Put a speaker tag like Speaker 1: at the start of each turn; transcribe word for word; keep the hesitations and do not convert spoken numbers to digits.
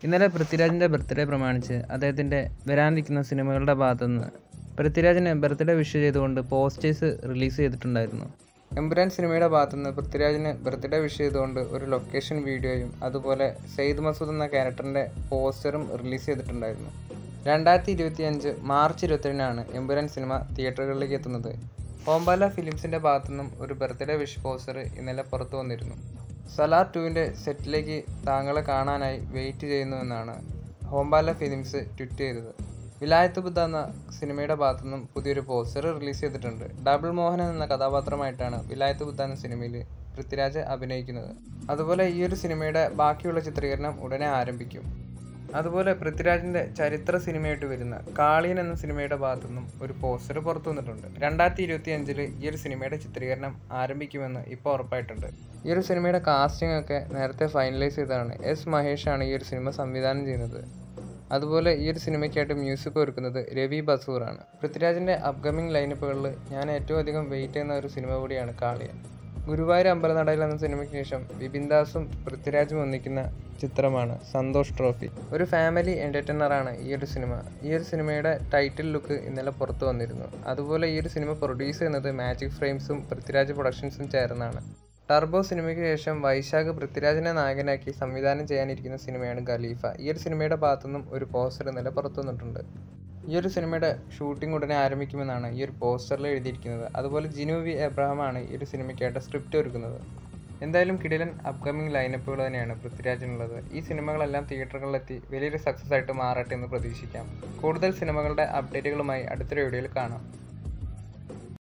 Speaker 1: ഇന്നലെ പൃഥ്വിരാജിൻ്റെ ബർത്ത്ഡേ പ്രമാണിച്ച് അദ്ദേഹത്തിൻ്റെ വരാനിരിക്കുന്ന സിനിമകളുടെ ഭാഗത്തുനിന്ന് പൃഥ്വിരാജിന് ബർത്ത്ഡേ വിഷ് ചെയ്തുകൊണ്ട് പോസ്റ്റേഴ്സ് റിലീസ് ചെയ്തിട്ടുണ്ടായിരുന്നു. എമ്പുരാൻ സിനിമയുടെ ഭാഗത്തുനിന്ന് പൃഥ്വിരാജിന് ബർത്ത്ഡേ വിഷ് ചെയ്തുകൊണ്ട് ഒരു ലൊക്കേഷൻ വീഡിയോയും അതുപോലെ സെയ്ദ് മസൂദ് എന്ന ക്യാരക്ടറിൻ്റെ പോസ്റ്ററും റിലീസ് ചെയ്തിട്ടുണ്ടായിരുന്നു. രണ്ടായിരത്തി ഇരുപത്തി അഞ്ച് മാർച്ച് ഇരുപത്തിയേഴിനാണ് എമ്പുരാൻ സിനിമ തിയേറ്ററുകളിലേക്ക് എത്തുന്നത്. ഹോംബാല ഫിലിംസിൻ്റെ ഭാഗത്തുനിന്നും ഒരു ബർത്ത്ഡേ വിഷ് പോസ്റ്റർ ഇന്നലെ പുറത്തു വന്നിരുന്നു. സലാർ ടുവിൻ്റെ സെറ്റിലേക്ക് താങ്കളെ കാണാനായി വെയിറ്റ് ചെയ്യുന്നുവെന്നാണ് ഹോംബാല ഫിലിംസ് ട്വീറ്റ് ചെയ്തത്. വിലായത്ത് ബുദ്ധ എന്ന സിനിമയുടെ ഭാഗത്തുനിന്നും പുതിയൊരു പോസ്റ്റർ റിലീസ് ചെയ്തിട്ടുണ്ട്. ഡബിൾ മോഹനൻ എന്ന കഥാപാത്രമായിട്ടാണ് വിലായത്ത് ബുദ്ധ എന്ന സിനിമയിൽ പൃഥ്വിരാജ് അഭിനയിക്കുന്നത്. അതുപോലെ ഈ ഒരു സിനിമയുടെ ബാക്കിയുള്ള ചിത്രീകരണം ഉടനെ ആരംഭിക്കും. അതുപോലെ പൃഥ്വിരാജിൻ്റെ ചരിത്ര സിനിമയായിട്ട് വരുന്ന കാളിയൻ എന്ന സിനിമയുടെ ഭാഗത്തുനിന്നും ഒരു പോസ്റ്റർ പുറത്തു വന്നിട്ടുണ്ട്. രണ്ടായിരത്തി ഇരുപത്തി അഞ്ചിൽ ഈ ഒരു സിനിമയുടെ ചിത്രീകരണം ആരംഭിക്കുമെന്ന് ഇപ്പോൾ ഉറപ്പായിട്ടുണ്ട്. ഈ ഒരു സിനിമയുടെ കാസ്റ്റിംഗ് ഒക്കെ നേരത്തെ ഫൈനലൈസ് ചെയ്തതാണ്. എസ് മഹേഷാണ് ഈ ഒരു സിനിമ സംവിധാനം ചെയ്യുന്നത്. അതുപോലെ ഈ ഒരു സിനിമയ്ക്കായിട്ട് മ്യൂസിക് ഒരുക്കുന്നത് രവി ബസൂറാണ്. പൃഥ്വിരാജിൻ്റെ അപ്കമിങ് ലൈനപ്പുകളിൽ ഞാൻ ഏറ്റവും അധികം വെയിറ്റ് ചെയ്യുന്ന ഒരു സിനിമ കൂടിയാണ് കാളിയൻ. ഗുരുവായൂർ അമ്പലനടയിൽ എന്ന സിനിമയ്ക്ക് ശേഷം വിപിൻ ദാസും പൃഥ്വിരാജും ഒന്നിക്കുന്ന ചിത്രമാണ് സന്തോഷ് ട്രോഫി. ഒരു ഫാമിലി എൻ്റർടൈനറാണ് ഈ ഒരു സിനിമ. ഈ ഒരു സിനിമയുടെ ടൈറ്റിൽ ലുക്ക് ഇന്നലെ പുറത്തു വന്നിരുന്നു. അതുപോലെ ഈ ഒരു സിനിമ പ്രൊഡ്യൂസ് ചെയ്യുന്നത് മാജിക് ഫ്രെയിംസും പൃഥ്വിരാജ് പ്രൊഡക്ഷൻസും ചേർന്നാണ്. ടർബോ സിനിമയ്ക്ക് ശേഷം വൈശാഖ് പൃഥ്വിരാജിനെ നായകനാക്കി സംവിധാനം ചെയ്യാനിരിക്കുന്ന സിനിമയാണ് ഖലീഫ. ഈ ഒരു സിനിമയുടെ ഭാഗത്തുനിന്നും ഒരു പോസ്റ്റർ ഇന്നലെ പുറത്തു വന്നിട്ടുണ്ട്. ഈ ഒരു സിനിമയുടെ ഷൂട്ടിംഗ് ഉടനെ ആരംഭിക്കുമെന്നാണ് ഈ ഒരു പോസ്റ്ററിൽ എഴുതിയിരിക്കുന്നത്. അതുപോലെ ജിനു വി എബ്രഹാമാണ് ഈ ഒരു സിനിമയ്ക്കായിട്ട് സ്ക്രിപ്റ്റ് ഒരുക്കുന്നത്. എന്തായാലും കിടിലൻ അപ്കമിങ് ലൈനപ്പുകൾ തന്നെയാണ് പൃഥ്വിരാജിനുള്ളത്. ഈ സിനിമകളെല്ലാം തിയേറ്ററുകളിലെത്തി വലിയൊരു സക്സസ് ആയിട്ട് മാറട്ടെ എന്ന് പ്രതീക്ഷിക്കാം. കൂടുതൽ സിനിമകളുടെ അപ്ഡേറ്റുകളുമായി അടുത്തൊരു വീഡിയോയിൽ കാണാം.